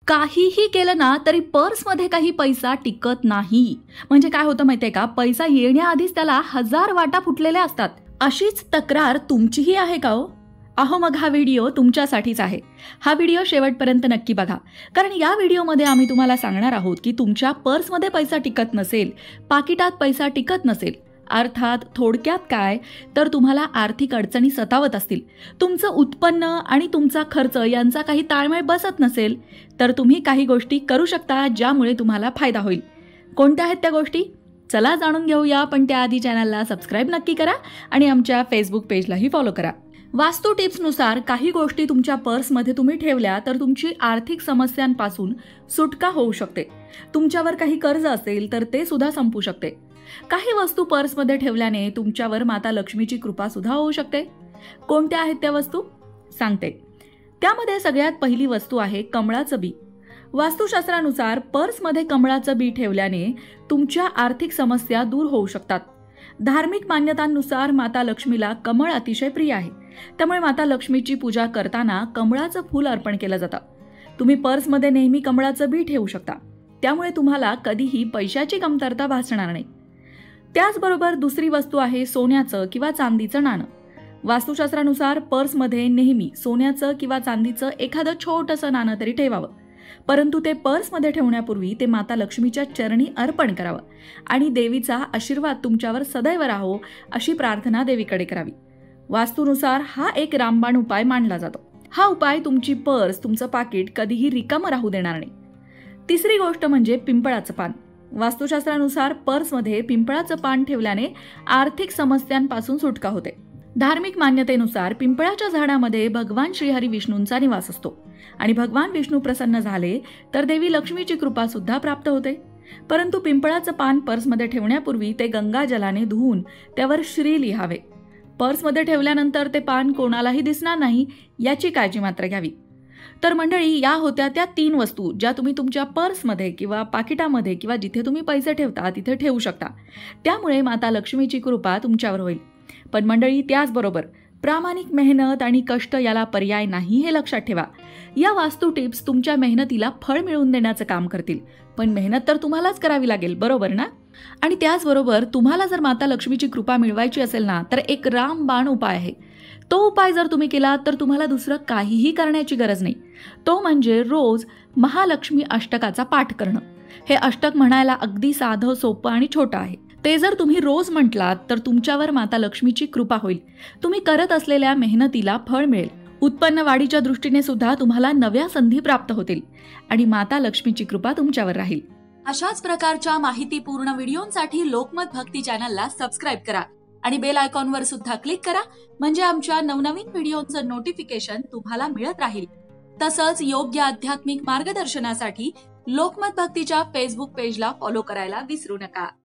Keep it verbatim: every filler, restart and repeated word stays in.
काहीही केलं ना तरी पर्समध्ये काही पैसा टिकत नाही. म्हणजे काय होतं माहितीये का, पैसा येण्याआधीच त्याला हजार वाटा फुटलेल्या असतात. अशीच तक्रार तुमचीही आहे का हो? अहो मग हा व्हिडिओ तुमच्यासाठीच आहे. हा व्हिडिओ शेवटपर्यंत नक्की बघा, कारण या व्हिडिओमध्ये आम्ही तुम्हाला सांगणार आहोत की तुमच्या पर्समध्ये पैसा टिकत नसेल, पाकिटात पैसा टिकत नसेल, अर्थात थोडक्यात काय तर तुम्हाला आर्थिक अडचणी सतावत असतील, तुमचं उत्पन्न आणि तुमचा खर्च यांचा काही ताळमेळ बसत नसेल, तर तुम्ही काही गोष्टी करू शकता ज्यामुळे तुम्हाला फायदा होईल. कोणत्या आहेत त्या गोष्टी? चला जाणून घेऊया. पण त्याआधी चॅनलला सबस्क्राईब नक्की करा आणि आमच्या फेसबुक पेजलाही फॉलो करा. वास्तू टिप्सनुसार काही गोष्टी तुमच्या पर्समध्ये तुम्ही ठेवल्या तर तुमची आर्थिक समस्यांपासून सुटका होऊ शकते. तुमच्यावर काही कर्ज असेल तर ते सुद्धा संपू शकते. काही वस्तू पर्समध्ये ठेवल्याने तुमच्यावर माता लक्ष्मीची कृपा सुद्धा होऊ शकते. कोणत्या आहेत त्या वस्तू सांगते. त्यामध्ये सगळ्यात पहिली वस्तू आहे कमळाचं बी. वास्तुशास्त्रानुसार पर्समध्ये कमळाचं बी ठेवल्याने तुमच्या आर्थिक समस्या दूर होऊ शकतात. धार्मिक मान्यतांनुसार माता लक्ष्मीला कमळ अतिशय प्रिय आहे, त्यामुळे माता लक्ष्मीची पूजा करताना कमळाचं फूल अर्पण केलं जातं. तुम्ही पर्समध्ये नेहमी कमळाचं बी ठेवू शकता, त्यामुळे तुम्हाला कधीही पैशाची कमतरता भासणार नाही. त्याचबरोबर दुसरी वस्तू आहे सोन्याचं किंवा चांदीचं नाणं. वास्तुशास्त्रानुसार पर्समध्ये नेहमी सोन्याचं किंवा चांदीचं एखादं छोटंसं नाणं तरी ठेवावं, परंतु ते पर्समध्ये ठेवण्यापूर्वी ते माता लक्ष्मीच्या चरणी अर्पण करावं आणि देवीचा आशीर्वाद तुमच्यावर सदैव राहो अशी प्रार्थना देवीकडे करावी. वास्तूनुसार हा एक रामबाण उपाय मानला जातो. हा उपाय तुमची पर्स, तुमचं पाकिट कधीही रिकामं राहू देणार नाही. तिसरी गोष्ट म्हणजे पिंपळाचं पान. वास्तुशास्त्रानुसार पर्समध्ये पिंपळाचं पान ठेवल्याने आर्थिक समस्यांपासून सुटका होते. धार्मिक मान्यतेनुसार पिंपळाच्या झाडामध्ये भगवान श्रीहरी विष्णूंचा निवास असतो आणि भगवान विष्णू प्रसन्न झाले तर देवी लक्ष्मीची कृपा सुद्धा प्राप्त होते. परंतु पिंपळाचं पान पर्समध्ये ठेवण्यापूर्वी ते गंगाजलाने धुवून त्यावर श्री लिहावे. पर्समध्ये ठेवल्यानंतर ते पान कोणालाही दिसणार नाही याची काळजी मात्र घ्यावी. तर मंडळी, या होत्या त्या तीन वस्तू ज्या तुम्ही तुमच्या पर्समध्ये किंवा पाकिटामध्ये किंवा जिथे तुम्ही पैसे ठेवता तिथे ठेवू शकता. त्यामुळे माता लक्ष्मीची कृपा तुमच्यावर होईल. पण मंडळी, त्याचबरोबर प्रामाणिक मेहनत आणि कष्ट याला पर्याय नाही हे लक्षात ठेवा. या वास्तू टिप्स तुमच्या मेहनतीला फळ मिळवून देण्याचं काम करतील, पण मेहनत तर तुम्हालाच करावी लागेल, बरोबर ना? आणि त्याचबरोबर तुम्हाला जर माता लक्ष्मीची कृपा मिळवायची असेल ना तर एक रामबाण उपाय आहे. तो उपाय जर तुम्ही केला तर तुम्हाला दुसरं काहीही करण्याची गरज नाही. तो म्हणजे रोज महालक्ष्मी अष्टकाचा पाठ करणं. हे अष्टक म्हणायला अगदी साधं, सोपं आणि छोटं आहे. ते जर तुम्ही रोज म्हटलात तर तुमच्यावर माता लक्ष्मीची कृपा होईल. तुम्ही करत असलेल्या मेहनतीला फळ मिळेल. उत्पन्न वाढीच्या दृष्टीने सुद्धा तुम्हाला नव्या संधी प्राप्त होतील आणि माता लक्ष्मीची कृपा तुमच्यावर राहील. अशाच प्रकारच्या माहितीपूर्ण व्हिडिओंसाठी लोकमत भक्ती चॅनलला सबस्क्राईब करा आणि बेल आयकॉनवर सुद्धा क्लिक करा, म्हणजे आमच्या नवनवीन व्हिडिओचं नोटिफिकेशन तुम्हाला मिळत राहील. तसंच योग्य आध्यात्मिक मार्गदर्शनासाठी लोकमत भक्तीच्या फेसबुक पेजला फॉलो करायला विसरू नका.